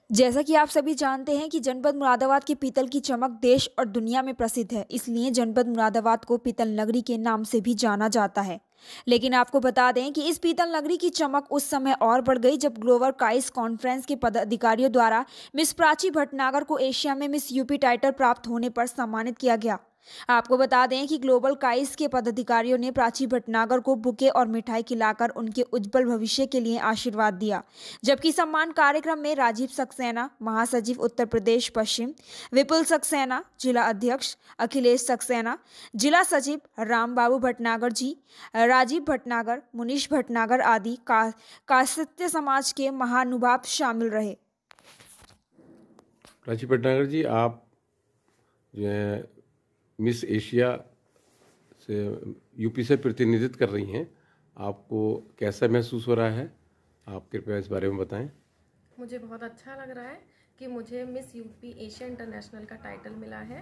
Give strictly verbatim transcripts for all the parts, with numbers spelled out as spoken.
जैसा कि आप सभी जानते हैं कि जनपद मुरादाबाद के पीतल की चमक देश और दुनिया में प्रसिद्ध है, इसलिए जनपद मुरादाबाद को पीतल नगरी के नाम से भी जाना जाता है। लेकिन आपको बता दें कि इस पीतल नगरी की चमक उस समय और बढ़ गई जब ग्लोबल काइस कॉन्फ्रेंस के पदाधिकारियों द्वारा मिस प्राची भटनागर को एशिया में मिस यूपी टाइटल प्राप्त होने पर सम्मानित किया गया। आपको बता दें कि ग्लोबल काइस के पदाधिकारियों ने प्राची भटनागर को बुके और मिठाई खिलाकर उनके उज्जवल भविष्य के लिए आशीर्वाद दिया, जबकि सम्मान कार्यक्रम में राजीव सक्सेना, महासचिव उत्तर प्रदेश पश्चिम, विपुल सक्सेना, जिला अध्यक्ष अखिलेश सक्सेना, जिला सचिव रामबाबू भटनागर जी, राजीव भटनागर, मुनीश भटनागर आदि का कास्त्य समाज के महानुभाव शामिल रहे। प्राची भटनागर जी, आप जो है मिस एशिया से यूपी से प्रतिनिधित्व कर रही हैं, आपको कैसा महसूस हो रहा है? आप कृपया इस बारे में बताएं। मुझे बहुत अच्छा लग रहा है कि मुझे मिस यूपी एशिया इंटरनेशनल का टाइटल मिला है।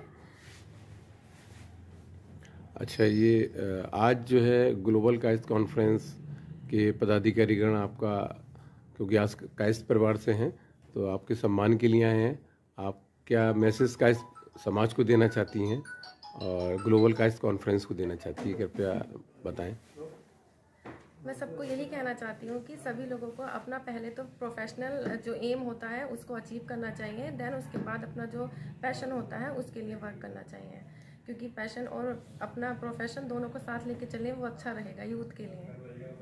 अच्छा, ये आज जो है ग्लोबल काइस्ट कॉन्फ्रेंस के पदाधिकारीगण आपका, क्योंकि आज काइस्ट परिवार से हैं, तो आपके सम्मान के लिए आए हैं। आप क्या मैसेज काइस्ट समाज को देना चाहती हैं और ग्लोबल काइस्ट कॉन्फ्रेंस को देना चाहती है, कृपया बताएं। मैं सबको यही कहना चाहती हूँ कि सभी लोगों को अपना पहले तो प्रोफेशनल जो एम होता है उसको अचीव करना चाहिए, देन उसके बाद अपना जो पैशन होता है उसके लिए वर्क करना चाहिए, क्योंकि पैशन और अपना प्रोफेशन दोनों को साथ लेके चले वो अच्छा रहेगा यूथ के लिए।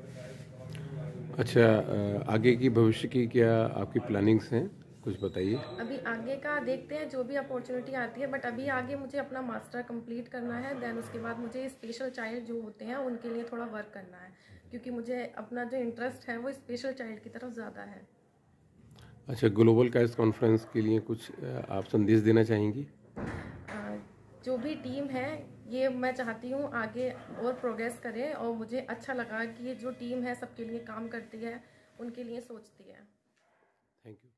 अच्छा, आगे की भविष्य की क्या आपकी प्लानिंग्स हैं, कुछ बताइए। अभी आगे का देखते हैं, जो भी अपॉर्चुनिटी आती है, बट अभी आगे मुझे अपना मास्टर कंप्लीट करना है, देन उसके बाद मुझे स्पेशल चाइल्ड जो होते हैं उनके लिए थोड़ा वर्क करना है, क्योंकि मुझे अपना जो इंटरेस्ट है वो स्पेशल चाइल्ड की तरफ ज़्यादा है। अच्छा, ग्लोबल काइस्ट कॉन्फ्रेंस के लिए कुछ आप संदेश देना चाहेंगी? जो भी टीम है ये मैं चाहती हूँ आगे और प्रोग्रेस करे, और मुझे अच्छा लगा कि ये जो टीम है सबके लिए काम करती है, उनके लिए सोचती है। Thank you.